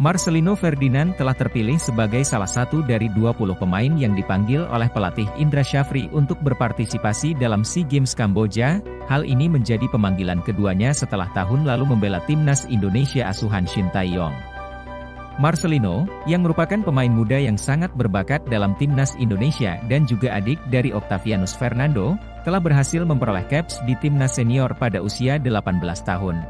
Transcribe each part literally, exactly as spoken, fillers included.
Marcelino Ferdinand telah terpilih sebagai salah satu dari dua puluh pemain yang dipanggil oleh pelatih Indra Syafri untuk berpartisipasi dalam SEA Games Kamboja. Hal ini menjadi pemanggilan keduanya setelah tahun lalu membela timnas Indonesia asuhan Shin Tae-yong. Marcelino, yang merupakan pemain muda yang sangat berbakat dalam timnas Indonesia dan juga adik dari Octavianus Fernando, telah berhasil memperoleh caps di timnas senior pada usia delapan belas tahun.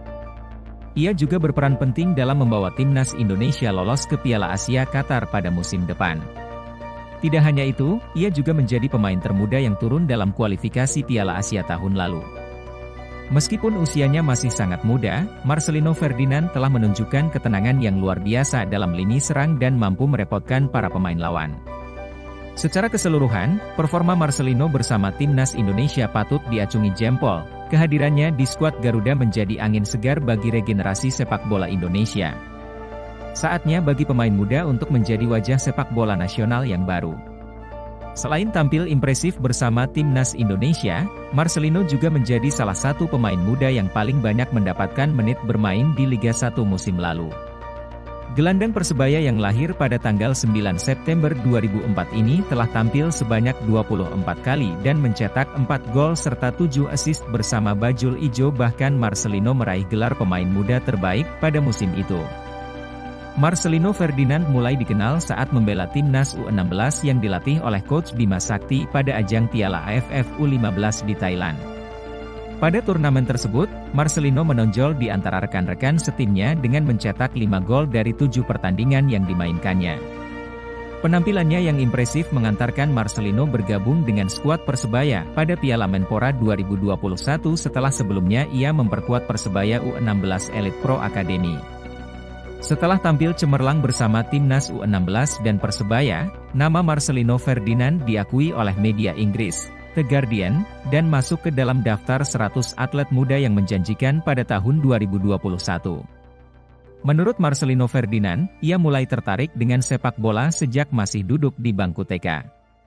Ia juga berperan penting dalam membawa timnas Indonesia lolos ke Piala Asia Qatar pada musim depan. Tidak hanya itu, ia juga menjadi pemain termuda yang turun dalam kualifikasi Piala Asia tahun lalu. Meskipun usianya masih sangat muda, Marcelino Ferdinand telah menunjukkan ketenangan yang luar biasa dalam lini serang dan mampu merepotkan para pemain lawan. Secara keseluruhan, performa Marcelino bersama timnas Indonesia patut diacungi jempol. Kehadirannya di skuad Garuda menjadi angin segar bagi regenerasi sepak bola Indonesia. Saatnya bagi pemain muda untuk menjadi wajah sepak bola nasional yang baru. Selain tampil impresif bersama timnas Indonesia, Marcelino juga menjadi salah satu pemain muda yang paling banyak mendapatkan menit bermain di Liga satu musim lalu. Gelandang Persebaya yang lahir pada tanggal sembilan September dua ribu empat ini telah tampil sebanyak dua puluh empat kali dan mencetak empat gol serta tujuh assist bersama Bajul Ijo. Bahkan Marcelino meraih gelar pemain muda terbaik pada musim itu. Marcelino Ferdinand mulai dikenal saat membela timnas U enam belas yang dilatih oleh Coach Bima Sakti pada ajang Piala A F F U lima belas di Thailand. Pada turnamen tersebut, Marcelino menonjol di antara rekan-rekan setimnya dengan mencetak lima gol dari tujuh pertandingan yang dimainkannya. Penampilannya yang impresif mengantarkan Marcelino bergabung dengan skuad Persebaya pada Piala Menpora dua ribu dua puluh satu setelah sebelumnya ia memperkuat Persebaya U enam belas Elite Pro Academy. Setelah tampil cemerlang bersama timnas U enam belas dan Persebaya, nama Marcelino Ferdinand diakui oleh media Inggris, The Guardian, dan masuk ke dalam daftar seratus atlet muda yang menjanjikan pada tahun dua ribu dua puluh satu. Menurut Marcelino Ferdinand, ia mulai tertarik dengan sepak bola sejak masih duduk di bangku T K.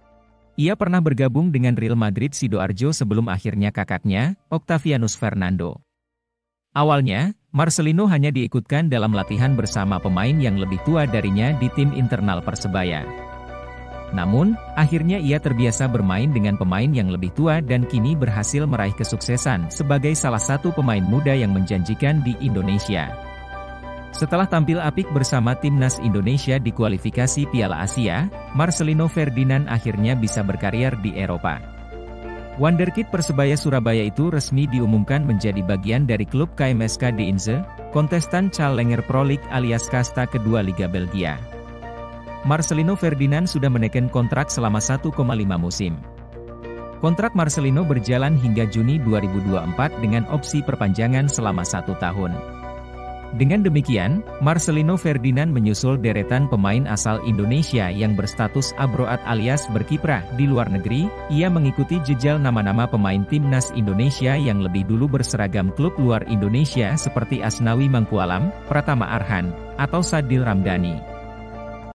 Ia pernah bergabung dengan Real Madrid Sidoarjo sebelum akhirnya kakaknya, Octavianus Fernando. Awalnya, Marcelino hanya diikutkan dalam latihan bersama pemain yang lebih tua darinya di tim internal Persebaya. Namun, akhirnya ia terbiasa bermain dengan pemain yang lebih tua dan kini berhasil meraih kesuksesan sebagai salah satu pemain muda yang menjanjikan di Indonesia. Setelah tampil apik bersama timnas Indonesia di kualifikasi Piala Asia, Marcelino Ferdinand akhirnya bisa berkarir di Eropa. Wonderkid Persebaya Surabaya itu resmi diumumkan menjadi bagian dari klub K M S K de Inze, kontestan Challenger Pro League alias kasta kedua Liga Belgia. Marcelino Ferdinand sudah menekan kontrak selama satu koma lima musim. Kontrak Marcelino berjalan hingga Juni dua ribu dua puluh empat dengan opsi perpanjangan selama satu tahun. Dengan demikian, Marcelino Ferdinand menyusul deretan pemain asal Indonesia yang berstatus abroad alias berkiprah di luar negeri. Ia mengikuti jejak nama-nama pemain timnas Indonesia yang lebih dulu berseragam klub luar Indonesia seperti Asnawi Mangkualam, Pratama Arhan, atau Sadil Ramdhani.